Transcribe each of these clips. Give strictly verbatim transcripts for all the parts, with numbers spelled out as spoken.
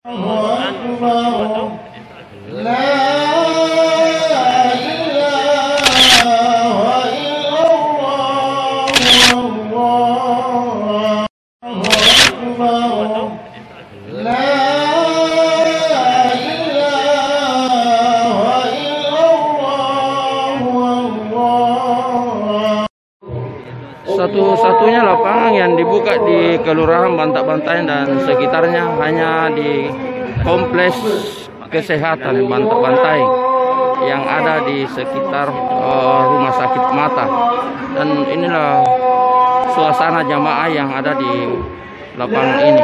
Satu-satunya lapangan yang dibuka di Kelurahan Bantak-Bantai dan sekitarnya hanya di Kompleks Kesehatan Bantak-Bantai yang ada di sekitar uh, Rumah Sakit Mata. Dan inilah suasana jamaah yang ada di lapangan ini.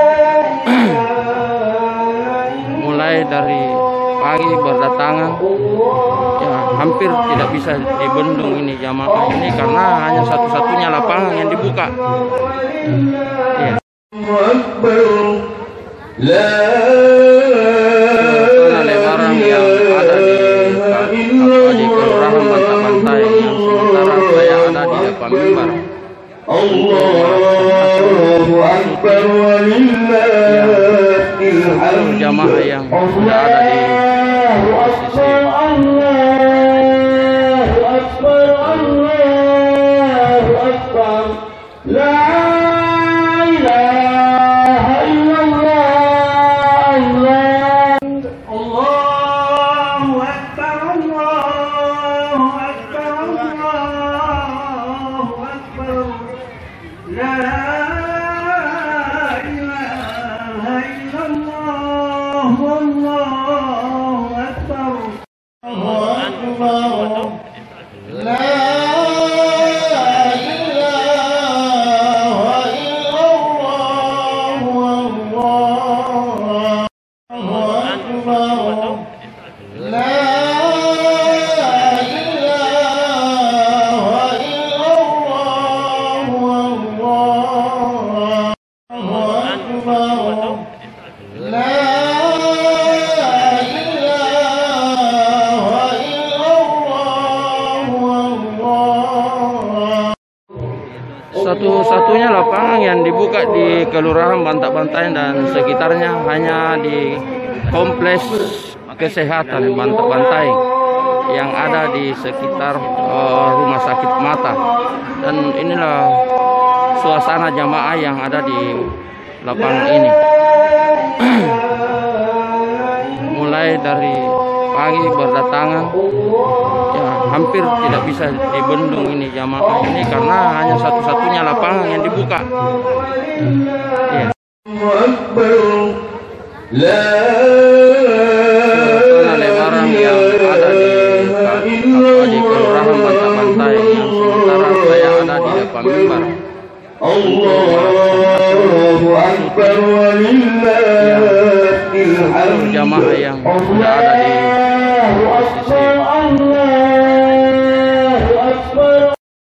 Mulai dari pagi berdatangan, ya hampir tidak bisa dibendung ini jamaah ini karena hanya satu-satunya lapangan yang dibuka. Ya. Karena lebaran yang ada di, apa, di Kelurahan Bantak-Bantai yang sementara saya ada di depan mimbar. Allahu Akbar walillahil jamaah yang sudah ada di posisi Allahu Akbar Allahu Akbar la ilaha illallah Allahu Akbar Allahu Akbar Allahu Akbar la ilaha illallah Allahu Akbar Allahu Akbar la ilaha illallah Allahu Akbar la Satu-satunya lapangan yang dibuka di Kelurahan Bantak-Bantai dan sekitarnya hanya di Kompleks Kesehatan Bantak-Bantai yang ada di sekitar uh, Rumah Sakit Mata. Dan inilah suasana jamaah yang ada di lapangan ini. Mulai dari pagi berdatangan, ya hampir tidak bisa dibendung ini jamaah ini karena hanya satu-satunya lapangan yang dibuka. Ya. Karena lebaran yang ada di, apa, di Kelurahan Bantak-Bantai yang sementara saya ada di depan mimbar. Allahu Akbar walillahil jamaah yang sudah ada di posisi